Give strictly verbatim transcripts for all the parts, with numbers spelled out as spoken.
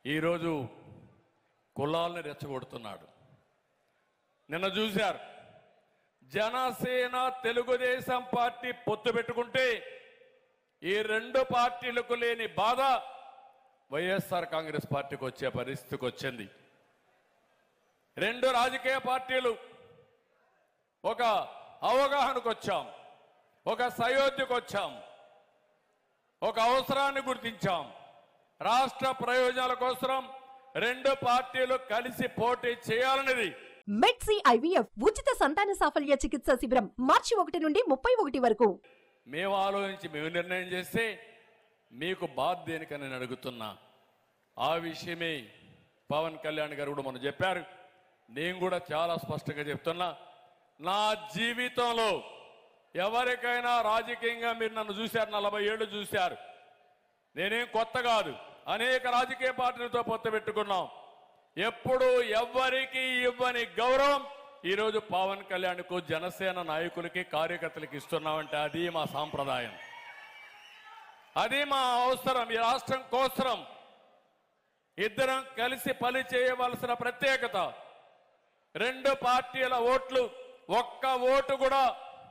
ఈరోజు కులాలను రెచ్చగొడుతున్నాడు. నిన్న చూశారు, జనసేన తెలుగుదేశం పార్టీ పొత్తు పెట్టుకుంటే ఈ రెండు పార్టీలకు లేని బాధ వైఎస్ఆర్ కాంగ్రెస్ పార్టీకి వచ్చే పరిస్థితికి వచ్చింది. రెండు రాజకీయ పార్టీలు ఒక అవగాహనకు వచ్చాం, ఒక సయోధ్యకు వచ్చాం, ఒక అవసరాన్ని గుర్తించాం. రాష్ట్ర ప్రయోజనాల కోసం రెండు పార్టీలు కలిసి పోటీ చేయాలనేది. మెడ్సీ ఐవీఎఫ్ ఉచిత సంతాన సాఫల్య చికిత్స శిబిరం మార్చి ఒకటి నుండి ముప్పై ఒకటి వరకు. మేము ఆలోచించి మేము నిర్ణయం చేస్తే మీకు బాధ దేనికని నేను అడుగుతున్నా. ఆ విషయమే పవన్ కళ్యాణ్ గారు కూడా మనం చెప్పారు. నేను కూడా చాలా స్పష్టంగా చెప్తున్నా, నా జీవితంలో ఎవరికైనా రాజకీయంగా మీరు నన్ను చూశారు, నలభై ఏళ్ళు చూశారు. నేనేం కొత్త కాదు, అనేక రాజకీయ పార్టీలతో పొత్తు పెట్టుకున్నాం. ఎప్పుడు ఎవ్వరికి ఇవ్వని గౌరవం ఈరోజు పవన్ కళ్యాణ్కు, జనసేన నాయకులకి, కార్యకర్తలకి ఇస్తున్నామంటే అది మా సాంప్రదాయం, అది మా అవసరం. ఈ రాష్ట్రం కోసం ఇద్దరం కలిసి పని చేయవలసిన ప్రత్యేకత. రెండు పార్టీల ఓట్లు, ఒక్క ఓటు కూడా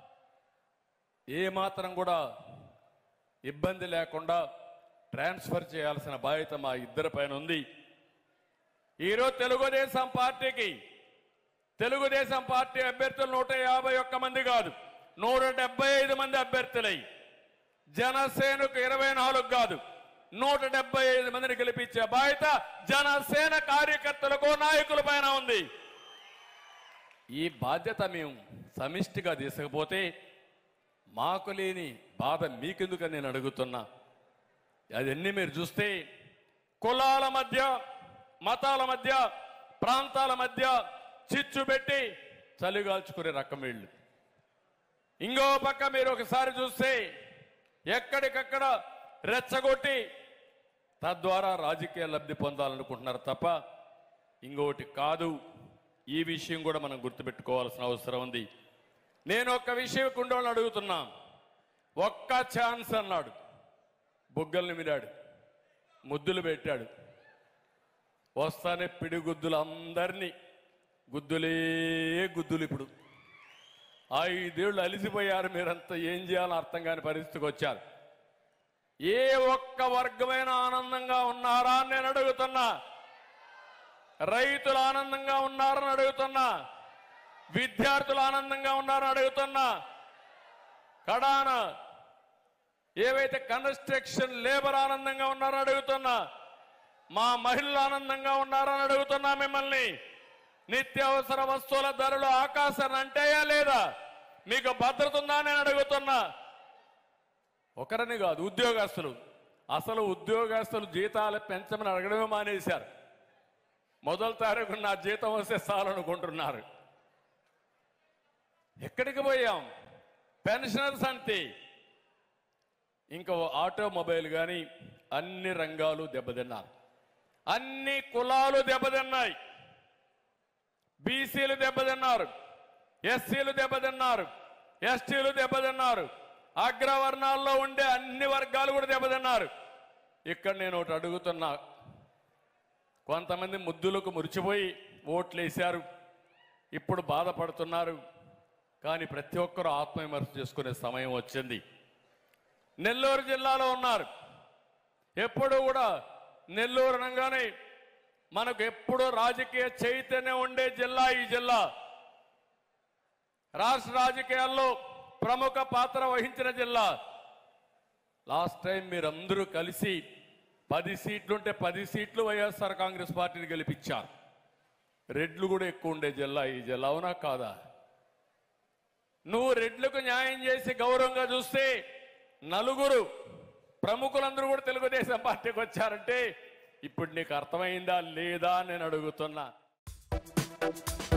ఏమాత్రం కూడా ఇబ్బంది లేకుండా ట్రాన్స్ఫర్ చేయాల్సిన బాధ్యత మా ఇద్దరి పైన ఉంది. ఈరోజు తెలుగుదేశం పార్టీకి తెలుగుదేశం పార్టీ అభ్యర్థులు నూట యాభై ఒక్క మంది కాదు, నూట డెబ్బై ఐదు మంది అభ్యర్థులై, జనసేనకు ఇరవై నాలుగు కాదు, నూట డెబ్బై ఐదు మందిని గెలిపించే బాధ్యత జనసేన కార్యకర్తలకు, నాయకుల పైన ఉంది. ఈ బాధ్యత మేము సమిష్టిగా తీసుకపోతే మాకు లేని బాధ మీకెందుకని నేను అడుగుతున్నా. అదన్నీ మీరు చూస్తే కులాల మధ్య, మతాల మధ్య, ప్రాంతాల మధ్య చిచ్చు పెట్టి చలిగాల్చుకునే రకం వీళ్ళు. ఇంకో పక్క మీరు ఒకసారి చూస్తే ఎక్కడికక్కడ రెచ్చగొట్టి తద్వారా రాజకీయ లబ్ధి పొందాలనుకుంటున్నారు తప్ప ఇంకొకటి కాదు. ఈ విషయం కూడా మనం గుర్తుపెట్టుకోవాల్సిన అవసరం ఉంది. నేను ఒక్క విషయం కుండోళ్ళని అడుగుతున్నా, ఒక్క ఛాన్స్ అన్నాడు, బుగ్గల్ని మిరాడు, ముద్దులు పెట్టాడు. వస్తానే పిడిగుద్దులు అందరినీ గుద్దులే గుద్దులు. ఇప్పుడు ఐదేళ్లు అలిసిపోయారు మీరంతా, ఏం చేయాలో అర్థం కాని పరిస్థితికి వచ్చారు. ఏ ఒక్క వర్గమైన ఆనందంగా ఉన్నారా అని నేను అడుగుతున్నా. రైతులు ఆనందంగా ఉన్నారని అడుగుతున్నా, విద్యార్థులు ఆనందంగా ఉన్నారని అడుగుతున్నా, కడాన ఏవైతే కన్స్ట్రక్షన్ లేబర్ ఆనందంగా ఉన్నారని అడుగుతున్నా, మా మహిళలు ఆనందంగా ఉన్నారని అడుగుతున్నా మిమ్మల్ని. నిత్యావసర వస్తువుల ధరలు ఆకాశాన్ని అంటాయా లేదా? మీకు భద్రత ఉందా నేను అడుగుతున్నా. ఒకరిని కాదు, ఉద్యోగస్తులు, అసలు ఉద్యోగస్తులు జీతాలు పెంచమని అడగడమే మానేశారు. మొదటి తారీఖు నా జీతం వస్తే చాలనుకుంటున్నారు. ఎక్కడికి పోయాం? పెన్షనర్స్ అంతే. ఇంకా ఆటోమొబైల్ కానీ అన్ని రంగాలు దెబ్బతిన్నారు, అన్ని కులాలు దెబ్బతిన్నాయి. బీసీలు దెబ్బతిన్నారు, ఎస్సీలు దెబ్బతిన్నారు, ఎస్టీలు దెబ్బతిన్నారు, అగ్రవర్ణాల్లో ఉండే అన్ని వర్గాలు కూడా దెబ్బతిన్నారు. ఇక్కడ నేను ఒకటి అడుగుతున్నా, కొంతమంది ముద్దులకు మురిచిపోయి ఓట్లు వేశారు, ఇప్పుడు బాధపడుతున్నారు. కానీ ప్రతి ఒక్కరూ ఆత్మవిమర్శ చేసుకునే సమయం వచ్చింది. నెల్లూరు జిల్లాలో ఉన్నారు. ఎప్పుడు కూడా నెల్లూరు అనగానే మనకు ఎప్పుడు రాజకీయ చైతన్యం ఉండే జిల్లా ఈ జిల్లా. రాష్ట్ర రాజకీయాల్లో ప్రముఖ పాత్ర వహించిన జిల్లా. లాస్ట్ టైం మీరందరూ కలిసి పది సీట్లుంటే పది సీట్లు వైఎస్ఆర్ కాంగ్రెస్ పార్టీని గెలిపించారు. రెడ్లు కూడా ఎక్కువ ఉండే జిల్లా ఈ జిల్లా, అవునా కాదా? నువ్వు రెడ్లకు న్యాయం చేసి గౌరవంగా చూస్తే నలుగురు ప్రముఖులందరూ కూడా తెలుగుదేశం పార్టీకి వచ్చారంటే ఇప్పుడు నీకు అర్థమైందా లేదా నేను అడుగుతున్నా.